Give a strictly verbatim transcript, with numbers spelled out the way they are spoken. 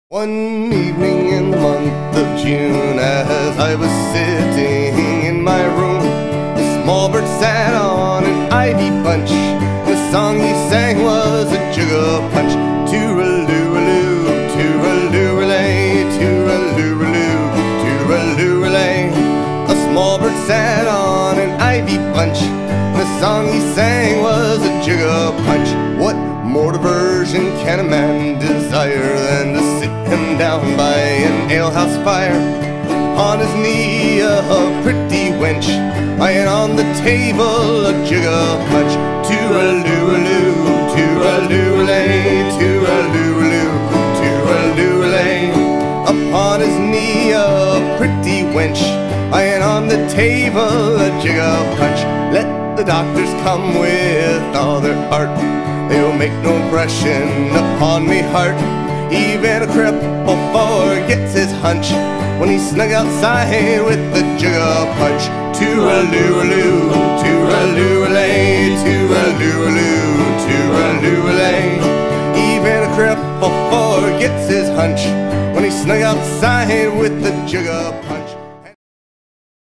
One evening in the month of June, as I was sitting in my room, a small bird sat on an ivy bunch. The song he sang was a jig of punch. Tooraloo-aloo, tooraloo-alay, tooraloo-aloo, tooraloo-alay. A small bird sat on an ivy bunch. The song he sang was a jig of punch. What more diversion can a man desire than to sit him down by an alehouse fire? On his knee a pretty wench, lying on the table a jig of punch. Tooraloo-aloo, tooraloo-alay, tooraloo-aloo, tooraloo-alay. Upon his knee a pretty wench, lying on the table a jig of punch. Let the doctors come with all their art, they will make no impression upon me heart. Even a cripple forgets his hunch when he's snug outside with the jig of punch. Tooraloo-aloo, tooraloo-alay, tooraloo-aloo, tooraloo-alay. Even a cripple forgets his hunch when he's snug outside with the jig of punch.